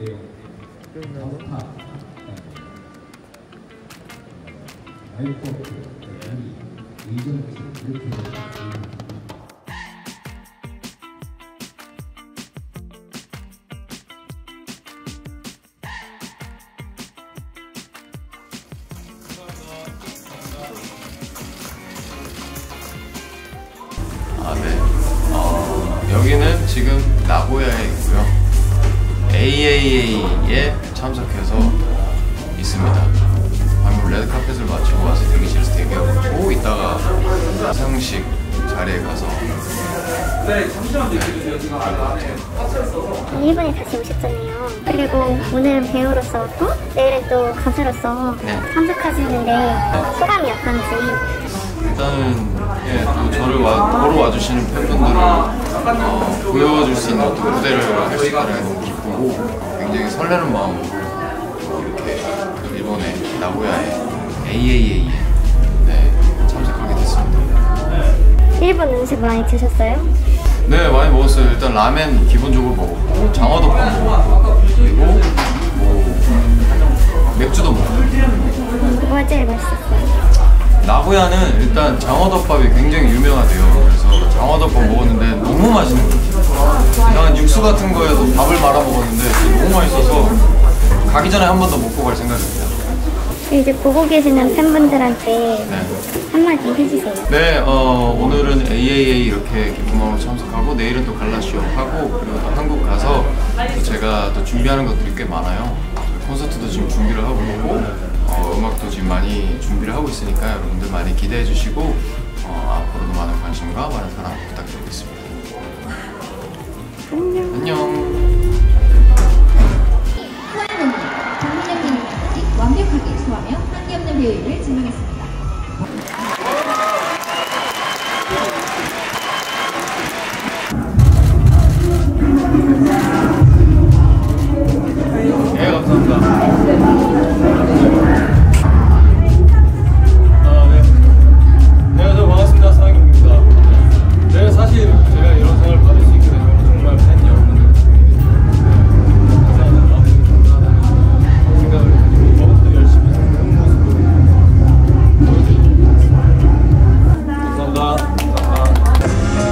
내용 타 에어포트 이전트 이렇게 네. 여기는 지금 나고야에 있고요. AAA에 참석해서 있습니다. 방금 레드카펫을 마치고 와서 대기실에서 대기하고 이따가 시상식 자리에 가서 일본에 다시 오셨잖아요. 그리고 오늘은 배우로서 내일은 또 가수로서 참석하시는데 소감이 어떤지. 일단은 또 저를 보러 와주시는 팬분들을 보여줄 수 있는 어떤 무대를 할 수 있다는 게 너무 기쁘고 굉장히 설레는 마음으로 이렇게 일본의 나고야의 AAA에 참석하게 됐습니다. 일본 음식 많이 드셨어요? 네, 많이 먹었어요. 일단 라멘 기본적으로 먹었고 장어덮밥 먹었고 그리고 맥주도 먹었고. 뭐가 제일 맛있었어요? 나고야는 일단 장어덮밥이 굉장히 유명하대요. 그래서 장어덮밥 먹었는데 너무 맛있는 거예요. 이상한 육수 같은 거에서 밥을 말아 먹었는데 너무 맛있어서 가기 전에 한 번 더 먹고 갈 생각입니다. 이제 보고 계시는 팬분들한테 한마디 해주세요. 네, 오늘은 AAA 이렇게 기쁜 마음으로 참석하고 내일은 또 갈라쇼 하고 그리고 또 한국 가서 또 제가 또 준비하는 것들이 꽤 많아요. 콘서트도 지금 준비를 하고 있고 음악도 지금 많이 준비를 하고 있으니까 여러분들 많이 기대해 주시고 앞으로도 많은 관심과 많은 사랑 부탁드리겠습니다. 안녕. 서인국님, 장민영님까지 완벽하게 소화하며 한기 없는 배우임을 증명했습니다. 네, 감사합니다. 사실 제가 이런 상을 받을 수 있게 된 건 정말 팬 여러분들 감사하다는 생각을 가지고 더욱더 열심히 하는 모습을 보여드리고 있습니다. 감사합니다.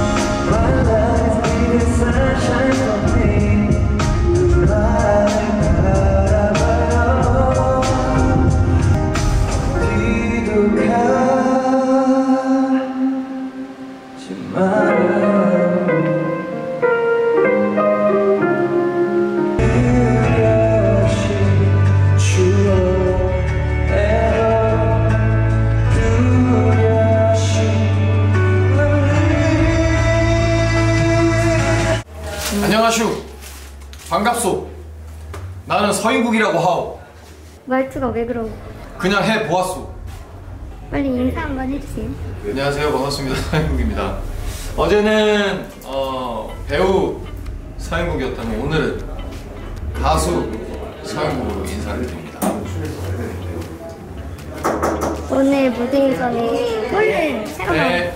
안녕하슈. 반갑소. 나는 서인국이라고 하오. 말투가 왜 그러고? 그냥 해보았소. 빨리 인사 한번 해주세요. 안녕하세요. 반갑습니다. 서인국입니다. 어제는 배우 서인국이었다면 오늘은 가수 서인국으로 인사를 드립니다. 오늘 무대에서는 꼴을 새로 네.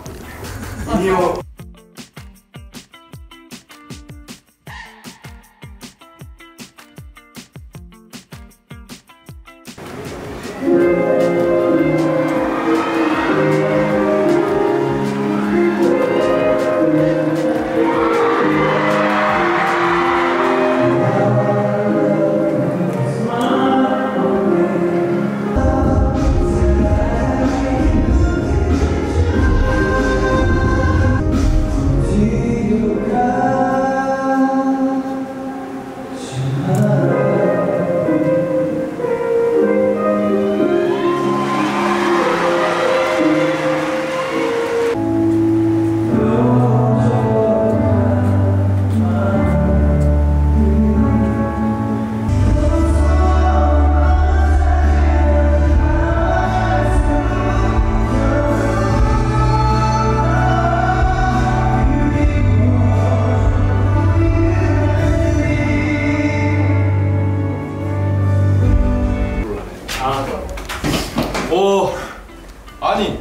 아니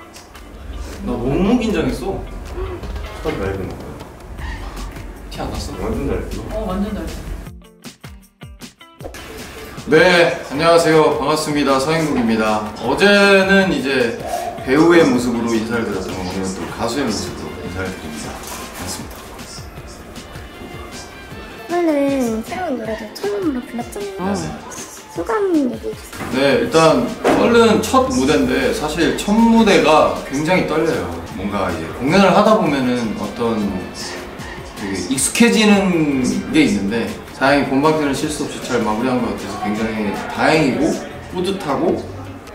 나 너무 긴장했어. 털 맑은 거. 티 안 났어? 완전 잘했어. 완전 잘했어. 네, 안녕하세요. 반갑습니다. 서인국입니다. 어제는 이제 배우의 모습으로 인사를 드렸던 오늘은 또 가수의 모습으로 인사를 드립니다. 반갑습니다. 오늘은 새로운 노래를 처음으로 불렀잖아요. 소감 얘기해주세요. 네, 일단 얼른 첫 무대인데 사실 첫 무대가 굉장히 떨려요. 뭔가 이제 공연을 하다 보면은 어떤 되게 익숙해지는 게 있는데 다행히 본방편을 실수 없이 잘 마무리한 것 같아서 굉장히 다행이고 뿌듯하고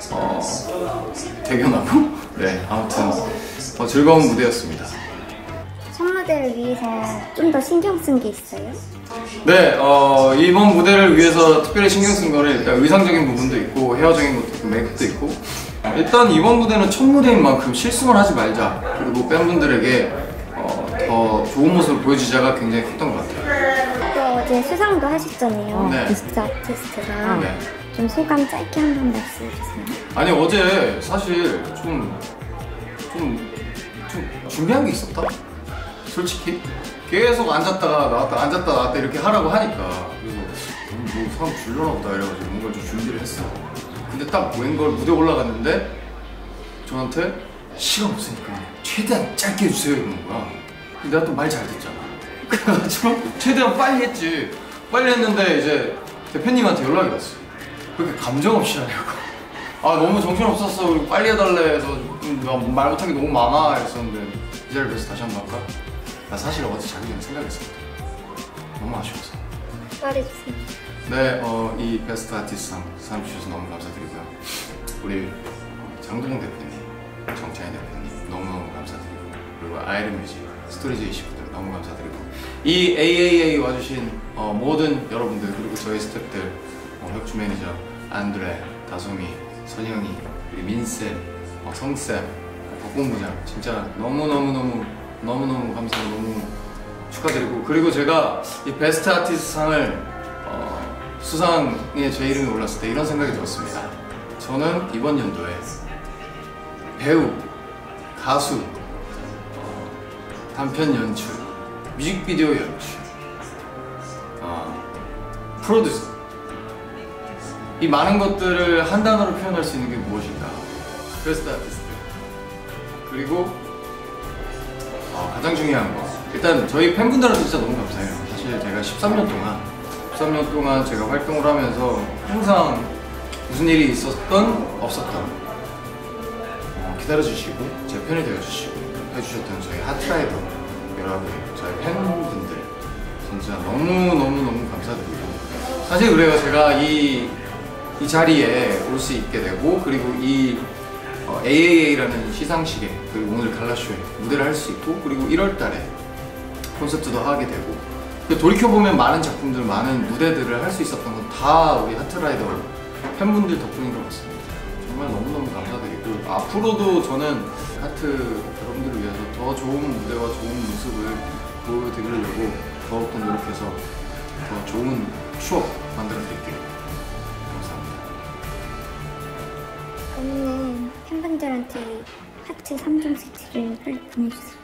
대견하고 네, 아무튼 즐거운 무대였습니다. 첫 무대를 위해서 좀 더 신경 쓴 게 있어요? 네, 이번 무대를 위해서 특별히 신경 쓴 거는 일단 의상적인 부분도 있고 헤어적인 것도 있고 메이크업도 있고 일단 이번 무대는 첫 무대인 만큼 실수만 하지 말자 그리고 팬분들에게 더 좋은 모습을 보여주자가 굉장히 컸던 것 같아요. 또 어제 수상도 하셨잖아요. 네. 베스트 아티스트가. 네. 좀 소감 짧게 한번 말씀해주세요. 아니 어제 사실 좀 준비한 게 있었다? 솔직히 계속 앉았다가 나왔다 앉았다 나왔다 이렇게 하라고 하니까 그래서 뭐 사람 줄려나 보다 이래가지고 뭔가 좀 준비를 했어. 근데 딱 웬걸 무대 올라갔는데 저한테 시간 없으니까 최대한 짧게 해주세요 이러는 거야. 근데 내가 또 말 잘 듣잖아. 그래가지고 최대한 빨리 했지. 빨리 했는데 이제 대표님한테 연락이 왔어. 그렇게 감정 없이 하냐고. 아 너무 정신없었어. 그리고 빨리 해달래 해서 말 못한 게 너무 많아 했었는데 이 자리를 위해서 다시 한번 할까? 나 사실 어제 자기 전에 생각했었거든. 너무 아쉬워서. 말해주세요. 네, 이 베스트 아티스트상 상 주셔서 너무 감사드리고요. 우리 장동영 대표님, 정찬희 대표님 너무너무 감사드리고 그리고 아이름뮤직, 스토리제이 식구들 너무 감사드리고 이 AAA 와주신 모든 여러분들 그리고 저희 스태프들 협주 매니저 안드레, 다솜이, 선영이, 그리고 민쌤, 성쌤, 박공부장 진짜 너무너무 감사하고 너무 축하드리고 그리고 제가 이 베스트 아티스트 상을 수상에 제 이름이 올랐을 때 이런 생각이 들었습니다. 저는 이번 연도에 배우, 가수, 단편 연출, 뮤직비디오 연출, 프로듀서 이 많은 것들을 한 단어로 표현할 수 있는 게 무엇인가? 베스트 아티스트. 그리고 가장 중요한 거 일단 저희 팬분들한테 진짜 너무 감사해요. 사실 제가 13년 동안 제가 활동을 하면서 항상 무슨 일이 있었던 없었던 기다려주시고 제 편이 되어주시고 해주셨던 저희 하트라이더 여러분 저희 팬분들 진짜 너무 감사드리고 사실 그래요. 제가 이 자리에 올 수 있게 되고 그리고 이 AAA라는 시상식에 그리고 오늘 갈라쇼에 무대를 할 수 있고 그리고 1월달에 콘서트도 하게 되고 돌이켜보면 많은 작품들, 많은 무대들을 할 수 있었던 건 다 우리 하트라이더 팬분들 덕분인 것 같습니다. 정말 너무너무 감사드리고 앞으로도 저는 하트 여러분들을 위해서 더 좋은 무대와 좋은 모습을 보여드리려고 더욱더 노력해서 더 좋은 추억 만들어 드릴게요. 감사합니다. 오늘 팬분들한테 하트 3종 세트를 빨리 보내주세요.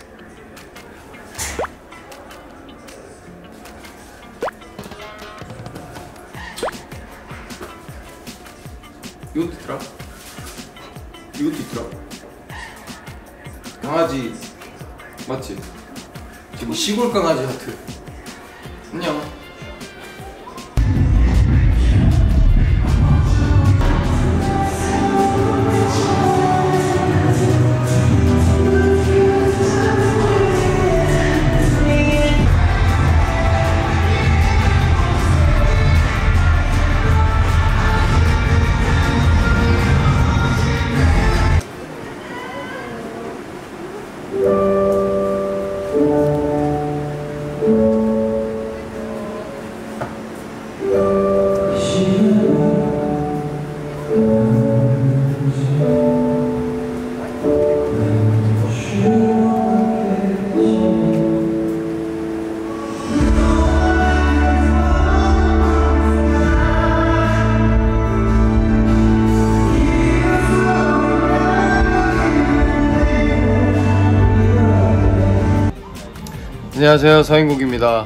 이것도 있더라? 이것도 있더라? 강아지 맞지? 지금 시골 강아지 하트. 안녕. 안녕하세요, 서인국입니다.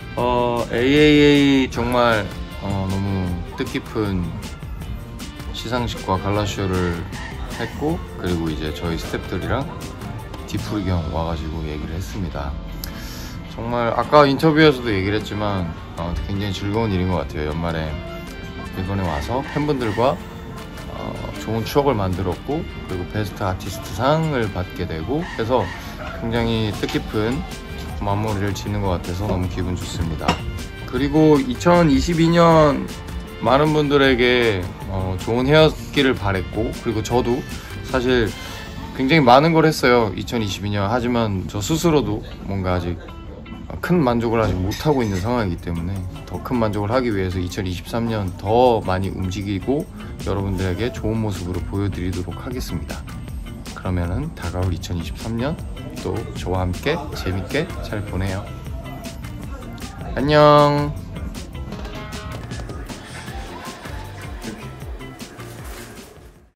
AAA 정말 너무 뜻깊은 시상식과 갈라쇼를 했고, 그리고 이제 저희 스태프들이랑 디프리경 와가지고 얘기를 했습니다. 정말 아까 인터뷰에서도 얘기를 했지만 굉장히 즐거운 일인 것 같아요. 연말에 일본에 와서 팬분들과 좋은 추억을 만들었고, 그리고 베스트 아티스트 상을 받게 되고 해서 굉장히 뜻깊은 마무리를 짓는 것 같아서 너무 기분 좋습니다. 그리고 2022년 많은 분들에게 좋은 해였기를 바랬고, 그리고 저도 사실 굉장히 많은 걸 했어요 2022년. 하지만 저 스스로도 뭔가 아직 큰 만족을 아직 못하고 있는 상황이기 때문에 더 큰 만족을 하기 위해서 2023년 더 많이 움직이고 여러분들에게 좋은 모습으로 보여드리도록 하겠습니다. 그러면은 다가올 2023년 또 저와 함께 재밌게 잘 보내요. 안녕.